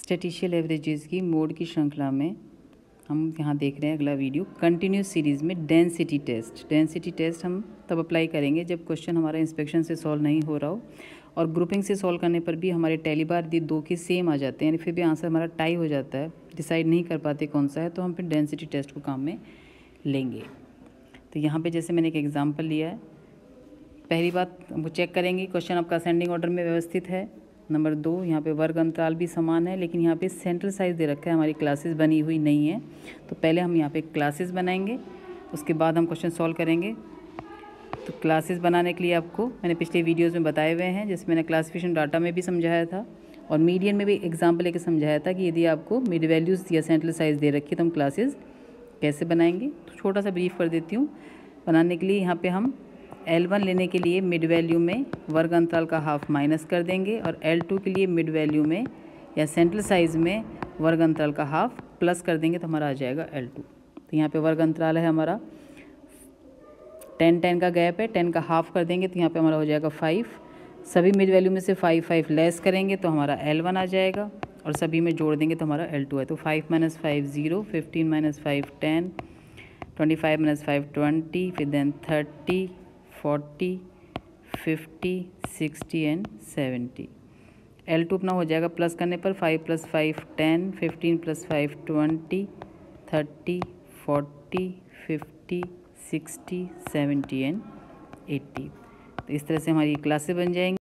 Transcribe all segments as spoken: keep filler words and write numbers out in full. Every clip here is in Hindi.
स्टैटिस्टिकल एवरेजेस की मोड की श्रृंखला में हम यहाँ देख रहे हैं अगला वीडियो कंटिन्यूस सीरीज़ में डेंसिटी टेस्ट। डेंसिटी टेस्ट हम तब अप्लाई करेंगे जब क्वेश्चन हमारा इंस्पेक्शन से सॉल्व नहीं हो रहा हो और ग्रुपिंग से सॉल्व करने पर भी हमारे टैली बार यदि दो के सेम आ जाते हैं, फिर भी आंसर हमारा टाई हो जाता है, डिसाइड नहीं कर पाते कौन सा है, तो हम फिर डेंसिटी टेस्ट को काम में लेंगे। तो यहाँ पे जैसे मैंने एक एग्जांपल लिया है, पहली बात हमको चेक करेंगे क्वेश्चन आपका असेंडिंग ऑर्डर में व्यवस्थित है। नंबर दो, यहाँ पे वर्ग अंतराल भी समान है, लेकिन यहाँ पे सेंट्रल साइज दे रखा है, हमारी क्लासेस बनी हुई नहीं है। तो पहले हम यहाँ पे क्लासेस बनाएंगे, उसके बाद हम क्वेश्चन सॉल्व करेंगे। तो क्लासेस बनाने के लिए आपको मैंने पिछले वीडियोज़ में बताए हुए हैं, जिसमें मैंने क्लासिफिकेशन डाटा में भी समझाया था और मीडियन में भी एग्जाम्पल लेकर समझाया था कि यदि आपको मिड वैल्यूज़ या सेंट्रल साइज दे रखी है तो हम क्लासेस कैसे बनाएंगे। तो छोटा सा ब्रीफ कर देती हूँ। बनाने के लिए यहाँ पे हम एल वन लेने के लिए मिड वैल्यू में वर्ग अंतराल का हाफ माइनस कर देंगे और एल टू के लिए मिड वैल्यू में या सेंट्रल साइज में वर्ग अंतराल का हाफ प्लस कर देंगे तो हमारा आ जाएगा एल टू। तो यहाँ पे वर्ग अंतराल है हमारा टेन टेन का गैप है, टेन का हाफ कर देंगे तो यहाँ पे हमारा हो जाएगा फाइव। सभी मिड वैल्यू में से फाइव फाइव लेस करेंगे तो हमारा एल वन आ जाएगा और सभी में जोड़ देंगे तो हमारा एल टू है। तो five minus five zero, fifteen minus five ten, twenty five minus five twenty, फिर then thirty, forty, fifty, sixty and seventy. L two अपना हो जाएगा प्लस करने पर five plus five ten, fifteen plus five twenty, thirty, forty, fifty, sixty, seventy and eighty. तो इस तरह से हमारी क्लासें बन जाएंगी।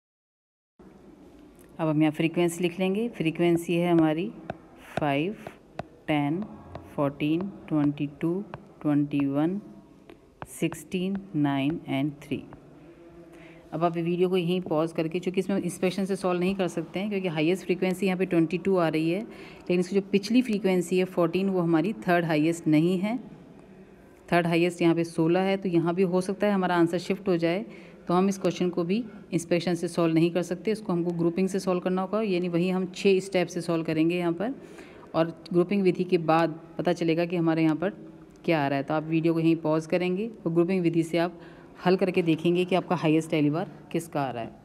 अब हम यहाँ फ्रीक्वेंसी लिख लेंगे। फ्रीक्वेंसी है हमारी five, ten, fourteen, twenty two, twenty one, sixteen, nine and three. अब आप वीडियो को यहीं पॉज करके, चूँकि इसमें इंस्पेक्शन से सॉल्व नहीं कर सकते हैं क्योंकि हाईएस्ट फ्रीक्वेंसी यहाँ पे ट्वेंटी टू आ रही है, लेकिन इसकी जो पिछली फ्रीक्वेंसी है फोर्टीन वो हमारी थर्ड हाईएस्ट नहीं है। थर्ड हाईएस्ट यहाँ पे सोलह है, तो यहाँ भी हो सकता है हमारा आंसर शिफ्ट हो जाए। तो हम इस क्वेश्चन को भी इंस्पेक्शन से सॉल्व नहीं कर सकते, इसको हमको ग्रुपिंग से सॉल्व करना होगा, यानी वही हम छः स्टेप से सॉल्व करेंगे यहाँ पर और ग्रुपिंग विधि के बाद पता चलेगा कि हमारे यहाँ पर क्या आ रहा है। तो आप वीडियो को यहीं पॉज करेंगे और ग्रुपिंग विधि से आप हल करके देखेंगे कि आपका हाईएस्ट टैली बार किसका आ रहा है।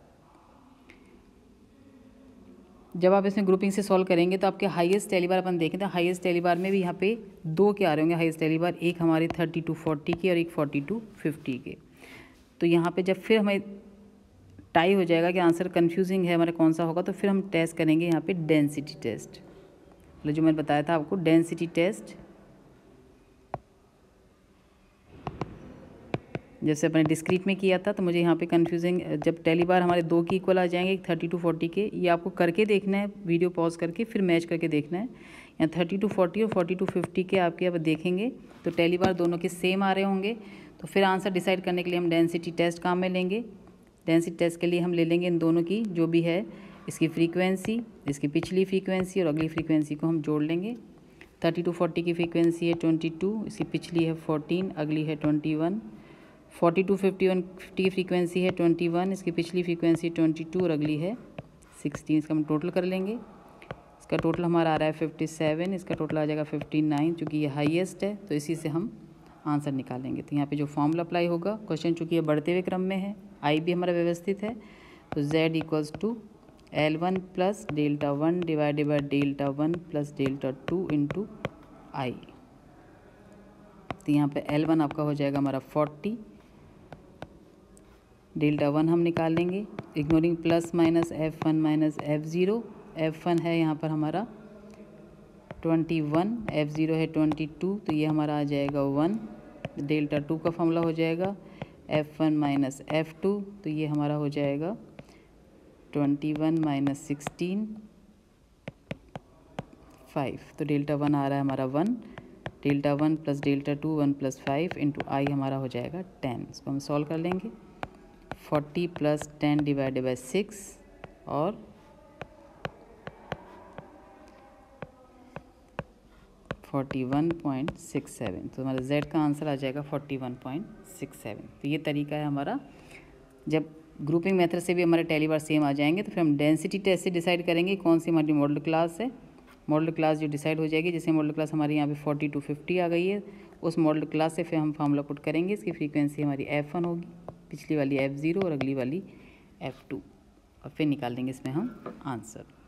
जब आप इसमें ग्रुपिंग से सॉल्व करेंगे तो आपके हाईएस्ट टैली बार अपन देखें तो हाईएस्ट टैली बार में भी यहाँ पे दो के आ रहे होंगे हाईएस्ट टैली बार, एक हमारे थर्टी टू फोर्टी के और एक फोर्टी टू फिफ्टी के। तो यहाँ पे जब फिर हमें टाई हो जाएगा कि आंसर कन्फ्यूजिंग है हमारा कौन सा होगा, तो फिर हम टेस्ट करेंगे यहाँ पे डेंसिटी टेस्ट, मतलब जो मैंने बताया था आपको डेंसिटी टेस्ट। जैसे अपने डिस्क्रीट में किया था तो मुझे यहाँ पे कंफ्यूजिंग, जब टैली बार हमारे दो की इक्वल आ जाएंगे थर्टी टू फोर्टी के, ये आपको करके देखना है, वीडियो पॉज करके फिर मैच करके देखना है। यहाँ थर्टी टू फोर्टी और फोर्टी टू फिफ्टी के आपके अब देखेंगे तो टैली बार दोनों के सेम आ रहे होंगे, तो फिर आंसर डिसाइड करने के लिए हम डेंसिटी टेस्ट काम में लेंगे। डेंसिटी टेस्ट के लिए हम ले लेंगे इन दोनों की जो भी है इसकी फ्रीक्वेंसी, इसकी पिछली फ्रीक्वेंसी और अगली फ्रीक्वेंसी को हम जोड़ लेंगे। थर्टी टू फोर्टी की फ्रीक्वेंसी है ट्वेंटी टू, इसकी पिछली है फोर्टीन, अगली है twenty one. Forty to fifty one fifty की फ्रीक्वेंसी है ट्वेंटी वन, इसकी पिछली फ्रीक्वेंसी ट्वेंटी टू और अगली है सिक्सटीन। इसका हम टोटल कर लेंगे। इसका टोटल हमारा आ रहा है फिफ्टी सेवन, इसका टोटल आ जाएगा फिफ्टी नाइन, चूँकि ये हाईएस्ट है तो इसी से हम आंसर निकालेंगे। तो यहाँ पे जो फॉर्मूला अप्लाई होगा, क्वेश्चन चूँकि ये बढ़ते हुए क्रम में है, आई भी हमारा व्यवस्थित है, तो Z equals to L one plus delta one divided by delta one plus delta two into I. तो यहाँ पे एल वन आपका हो जाएगा हमारा फोर्टी, डेल्टा वन हम निकाल लेंगे ignoring plus minus F one minus F zero. F one है यहाँ पर हमारा ट्वेंटी वन, एफ ज़ीरो है ट्वेंटी टू, तो ये हमारा आ जाएगा वन। डेल्टा टू का फॉर्मूला हो जाएगा F one minus F two, तो ये हमारा हो जाएगा twenty one minus sixteen, five. तो डेल्टा वन आ रहा है हमारा one, delta one plus delta two one plus five into आई हमारा हो जाएगा टेन। इसको हम सॉल्व कर लेंगे। Forty plus ten divided by six और forty one point six seven, तो हमारा जेड का आंसर आ जाएगा forty one point six seven. तो ये तरीका है हमारा। जब ग्रुपिंग मेथड से भी हमारे टैली बार सेम आ जाएंगे तो फिर हम डेंसिटी टेस्ट से डिसाइड करेंगे कौन सी हमारी मॉडल क्लास है। मॉडल क्लास जो डिसाइड हो जाएगी, जैसे मॉडल क्लास हमारी यहाँ पे फोर्टी टू फिफ्टी आ गई है, उस मॉडल क्लास से फिर हम फार्मूला पुट करेंगे। इसकी फ्रीक्वेंसी हमारी एफ वन होगी, पिछली वाली एफ ज़ीरो और अगली वाली एफ टू, और फिर निकाल देंगे इसमें हम आंसर।